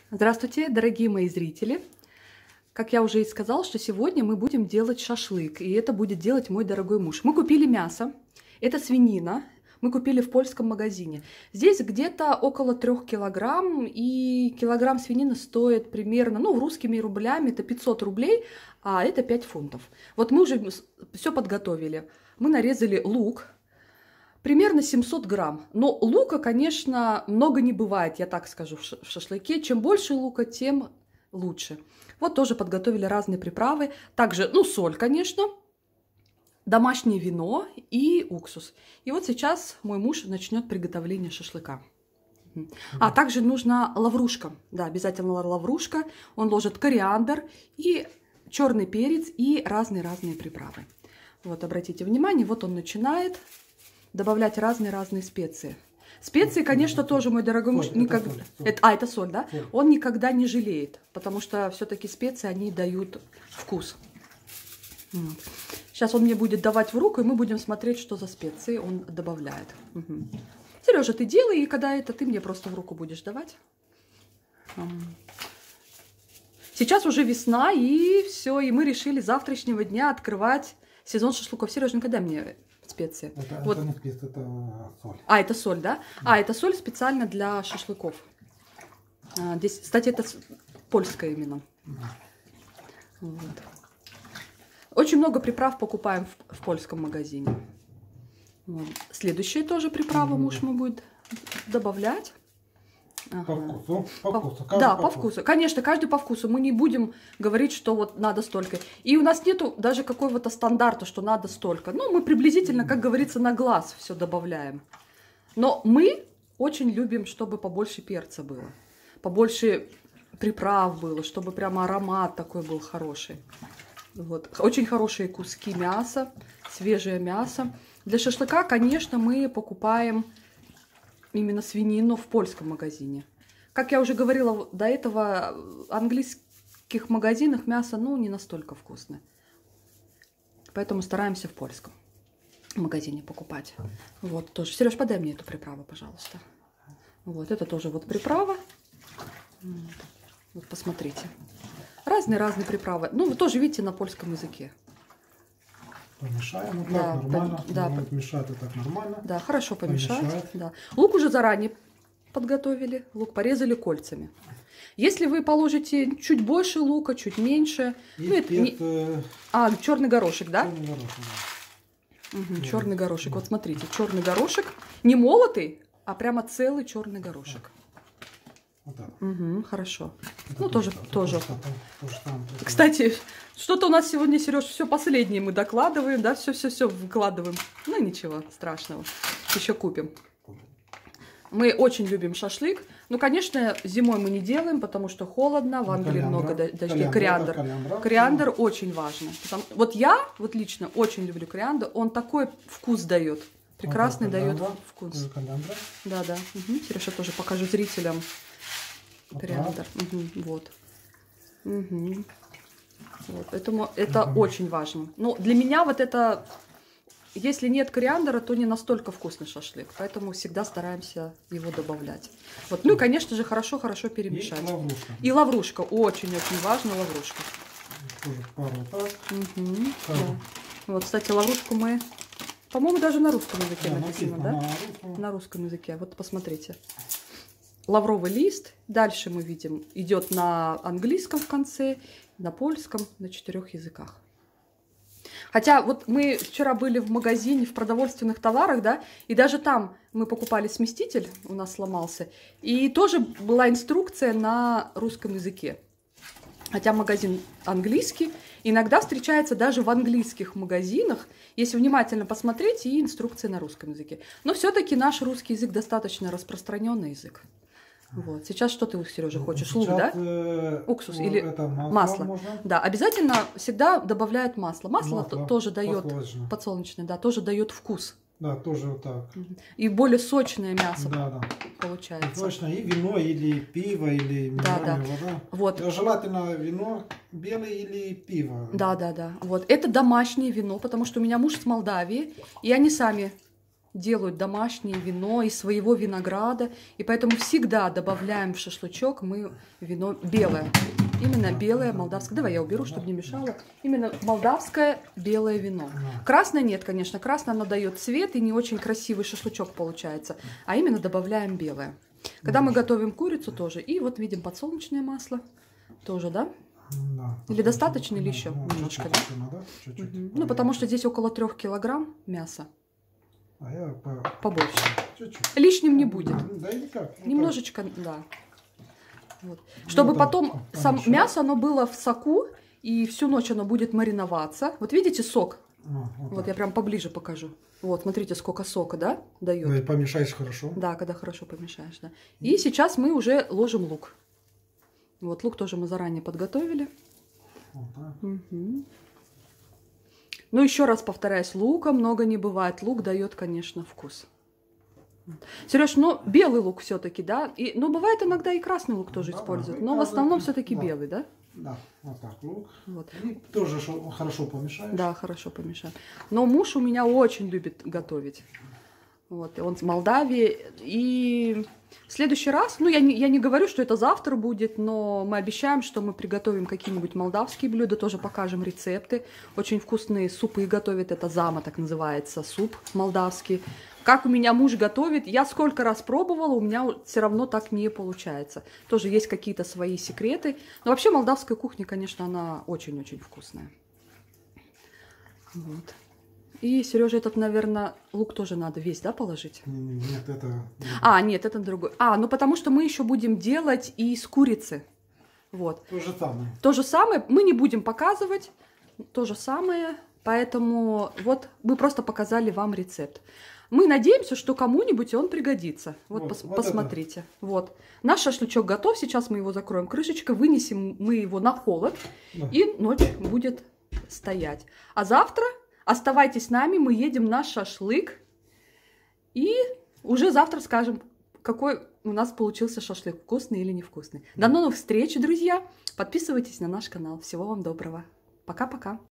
Здравствуйте, дорогие мои зрители! Как я уже и сказала, что сегодня мы будем делать шашлык, и это будет делать мой дорогой муж. Мы купили мясо, это свинина, мы купили в польском магазине. Здесь где-то около 3 килограмм, и килограмм свинины стоит примерно, русскими рублями это 500 рублей, а это 5 фунтов. Вот мы уже все подготовили. Мы нарезали лук, примерно 700 грамм. Но лука, конечно, много не бывает, я так скажу, в шашлыке. Чем больше лука, тем лучше. Вот тоже подготовили разные приправы. Также, соль, конечно, домашнее вино и уксус. И вот сейчас мой муж начнет приготовление шашлыка. А также нужна лаврушка. Да, обязательно лаврушка. Он ложит кориандр и черный перец и разные-разные приправы. Вот, обратите внимание, вот он начинает добавлять разные специи. Специи, конечно, тоже мой дорогой муж никогда... Это соль, да? Соль. Он никогда не жалеет, потому что все-таки специи, они дают вкус. Вот. Сейчас он мне будет давать в руку, и мы будем смотреть, что за специи он добавляет. Угу. Сережа, ты делай, и когда ты мне просто в руку будешь давать. Сейчас уже весна, и все, и мы решили с завтрашнего дня открывать сезон шашлыков. Сережа, когда мне... специи. Это не специи, это соль. Это соль, да? Это соль специально для шашлыков. Здесь, кстати, это польская именно. Вот. Очень много приправ покупаем в польском магазине. Вот. Следующая тоже приправа муж мой будет добавлять. По вкусу. По вкусу. Конечно, каждый по вкусу. Мы не будем говорить, что вот надо столько. И у нас нету даже какого-то стандарта, что надо столько. Мы приблизительно, как говорится, на глаз все добавляем. Но мы очень любим, чтобы побольше перца было. Побольше приправ было, чтобы прямо аромат такой был хороший. Вот. Очень хорошие куски мяса, свежее мясо. Для шашлыка, конечно, мы покупаем... именно свинину в польском магазине. Как я уже говорила до этого, в английских магазинах мясо, не настолько вкусное. Поэтому стараемся в польском магазине покупать. Вот тоже. Сереж, подай мне эту приправу, пожалуйста. Вот, это тоже вот приправа. Вот, посмотрите. Разные приправы. Вы тоже видите на польском языке. Помешаем, так нормально. Да, мешать так нормально. Да, хорошо помешать. Да. Лук уже заранее подготовили. Лук порезали кольцами. Если вы положите чуть больше лука, чуть меньше. Черный горошек, да? Черный горошек, да. Угу, черный горошек. Вот смотрите, черный горошек. Не молотый, а прямо целый черный горошек. Вот так. Угу, хорошо. Тоже. Кстати, что-то у нас сегодня, Сереж, все последнее мы докладываем, да, все выкладываем. Ничего страшного, еще купим. Мы очень любим шашлык. Конечно, зимой мы не делаем, потому что холодно, в Англии много дождей. Кориандр очень важно. Вот я лично очень люблю кориандр, он такой вкус дает. Прекрасный дает вкус. Да. Угу. Сережа, тоже покажу зрителям. Кориандр. Вот. Поэтому это очень важно. Для меня это, если нет кориандра, то не настолько вкусный шашлык. Поэтому всегда стараемся его добавлять. И, конечно же, хорошо перемешать. И лаврушка. Очень-очень важна лаврушка. Вот, кстати, лаврушку мы, по-моему, даже на русском языке написано, да? На русском языке. Вот посмотрите. Лавровый лист. Дальше мы видим, идет на английском в конце, на польском, на 4 языках. Хотя мы вчера были в магазине, в продовольственных товарах, да, и даже там мы покупали смеситель, у нас сломался, и тоже была инструкция на русском языке. Хотя магазин английский, иногда встречается даже в английских магазинах, если внимательно посмотреть, и инструкция на русском языке. Но все-таки наш русский язык достаточно распространенный язык. Вот. Сейчас что ты, Сережа, хочешь? Лук, да? Уксус или масло? Да, обязательно всегда добавляют масло. Масло тоже дает подсолнечное, да, тоже дает вкус. Да, тоже вот так. И более сочное мясо получается. Сочное и вино, или пиво, или минеральная вода. Вот. Желательно вино белое или пиво. Да. Вот. Это домашнее вино, потому что у меня муж с Молдавии, и они сами делают домашнее вино из своего винограда. И поэтому всегда добавляем в шашлычок мы вино белое. Именно белое молдавское. Давай я уберу, чтобы не мешало. Именно молдавское белое вино. Красное нет, конечно. Красное оно дает цвет и не очень красивый шашлычок получается. А именно добавляем белое. Когда мы готовим курицу тоже. И вот видим подсолнечное масло. Тоже, да? Да. Или достаточно, или еще немножко, да? Чуть-чуть. Ну, потому что здесь около 3 килограмм мяса. А я Побольше. чуть-чуть. Лишним не будет. Да и никак. Немножечко, да. Вот. Чтобы да, потом мясо, оно было в соку, и всю ночь оно будет мариноваться. Вот видите сок? Вот я прям поближе покажу. Вот, смотрите, сколько сока, да, дает. Да, и помешаешь хорошо. Да, когда хорошо помешаешь, да. И сейчас мы уже ложим лук. Вот, лук тоже мы заранее подготовили. Вот так. Угу. Ну, еще раз повторяюсь, лука много не бывает. Лук дает, конечно, вкус. Сереж, ну, белый лук все-таки, да? Ну, бывает иногда и красный лук тоже используют, но в основном все-таки белый, да? Да, вот так лук. Вот. И тоже хорошо помешаешь. Да, хорошо помешаем. Но муж у меня очень любит готовить. Вот, и он с Молдавии. И в следующий раз, ну, я не говорю, что это завтра будет, но мы обещаем, что мы приготовим какие-нибудь молдавские блюда, тоже покажем рецепты. Очень вкусные супы готовят, это зама, так называется, суп молдавский. Как у меня муж готовит, я сколько раз пробовала, у меня все равно так не получается. Тоже есть какие-то свои секреты. Но вообще молдавская кухня, конечно, она очень-очень вкусная. Вот. И, Сережа, этот, наверное, лук тоже надо весь, да, положить? Нет, это... Нет, это другой. Ну потому что мы еще будем делать из курицы. Вот. То же самое. То же самое. Мы не будем показывать. То же самое. Поэтому вот мы просто показали вам рецепт. Мы надеемся, что кому-нибудь он пригодится. Вот посмотрите. Это. Вот. Наш шашлычок готов. Сейчас мы его закроем крышечкой. Вынесем мы его на холод. Да. И ночь будет стоять. А завтра... Оставайтесь с нами, мы едем на шашлык. И уже завтра скажем, какой у нас получился шашлык, вкусный или невкусный. До новых встреч, друзья. Подписывайтесь на наш канал. Всего вам доброго. Пока-пока.